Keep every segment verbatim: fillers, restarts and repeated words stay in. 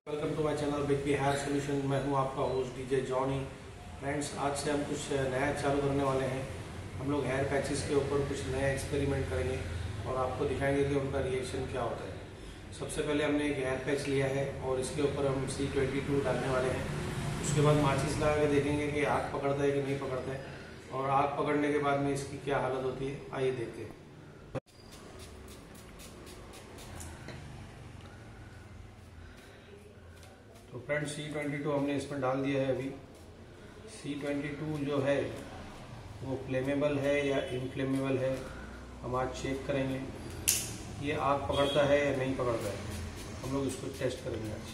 Welcome to my channel big B hair solution. मैं हूं आपका होस्ट डीजे जॉनी। फ्रेंड्स, आज से हम कुछ नया चालू करने वाले हैं। हम लोग हेयर पैचेस के ऊपर कुछ नया एक्सपेरिमेंट करेंगे और आपको दिखाएंगे कि उनका रिएक्शन क्या होता है। सबसे पहले हमने एक हेयर पैच लिया है और इसके ऊपर हम सी ट्वेंटी टू डालने वाले हैं। उसके बाद माचिस लगा के देखेंगे कि आग पकड़ता है कि नहीं पकड़ता है, और आग पकड़ने के बाद में इसकी क्या हालत होती है, आइए देखते हैं। तो फ्रेंड्स, सी ट्वेंटी टू हमने इसमें डाल दिया है। अभी सी ट्वेंटी टू जो है वो फ्लेमेबल है या इनफ्लेमेबल है, हम आज चेक करेंगे। ये आग पकड़ता है या नहीं पकड़ता है, हम लोग इसको टेस्ट करेंगे आज।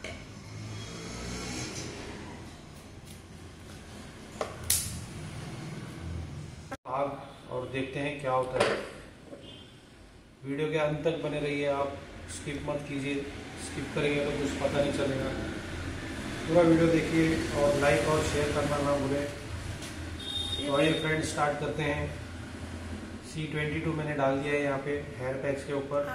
आग और देखते हैं क्या होता है। वीडियो के अंत तक बने रहिए, आप स्किप मत कीजिए। स्किप करेंगे तो कुछ पता नहीं चलेगा। पूरा वीडियो देखिए और लाइक और शेयर करना ना भूलें। तो आइए फ्रेंड्स, स्टार्ट करते हैं। सी ट्वेंटी टू मैंने डाल दिया है यहाँ पे हेयर पैच के ऊपर।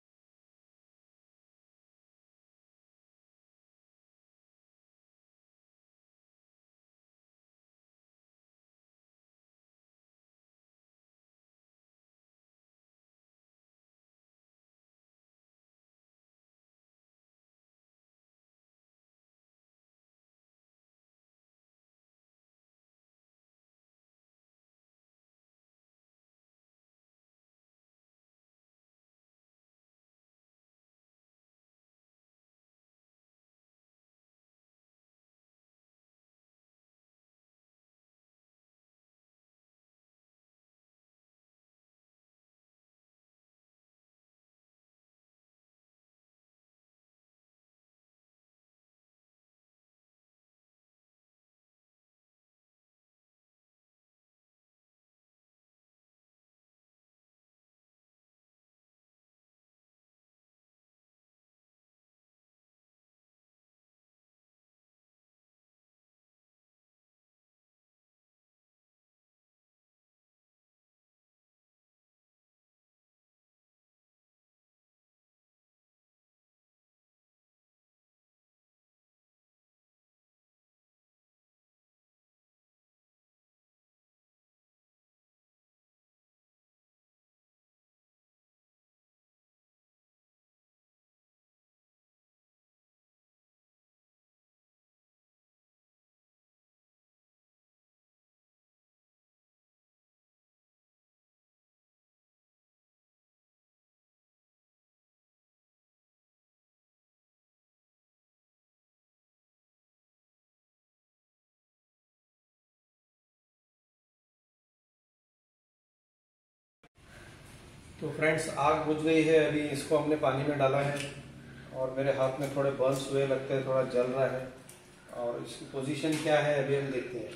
तो फ्रेंड्स, आग बुझ गई है। अभी इसको हमने पानी में डाला है और मेरे हाथ में थोड़े बर्न्स हुए लगते हैं, थोड़ा जल रहा है। और इसकी पोजीशन क्या है अभी हम देखते हैं।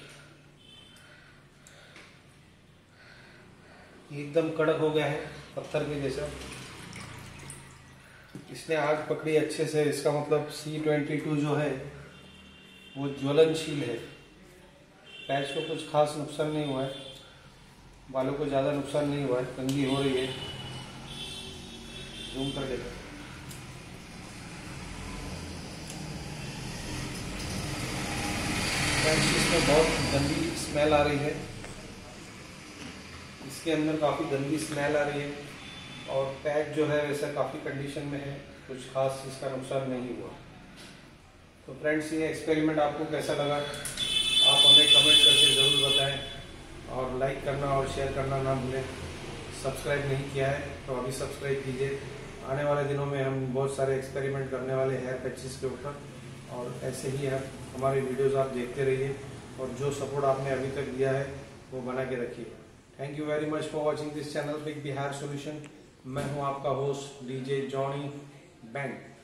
एकदम कड़क हो गया है, पत्थर के जैसा। इसने आग पकड़ी अच्छे से, इसका मतलब सी ट्वेंटी टू जो है वो ज्वलनशील है। पैच को कुछ खास नुकसान नहीं हुआ है, बालों को ज़्यादा नुकसान नहीं हुआ है। कंघी हो रही है, जूम कर देता। इसमें बहुत गंदी स्मेल आ रही है, इसके अंदर काफ़ी गंदी स्मेल आ रही है। और पैच जो है वैसा काफ़ी कंडीशन में है, कुछ खास इसका नुकसान नहीं हुआ। तो फ्रेंड्स, ये एक्सपेरिमेंट आपको कैसा लगा आप हमें कमेंट करके ज़रूर बताएं, और लाइक करना और शेयर करना ना भूलें। सब्सक्राइब नहीं किया है तो अभी सब्सक्राइब कीजिए। आने वाले दिनों में हम बहुत सारे एक्सपेरिमेंट करने वाले हेयर पैचेस के ऊपर, और ऐसे ही हम हमारी वीडियोस आप देखते रहिए, और जो सपोर्ट आपने अभी तक दिया है वो बना के रखिए। Thank you very much for watching this channel big B hair solution. मैं हूँ आपका होस्ट डीजे जॉनी बैंड।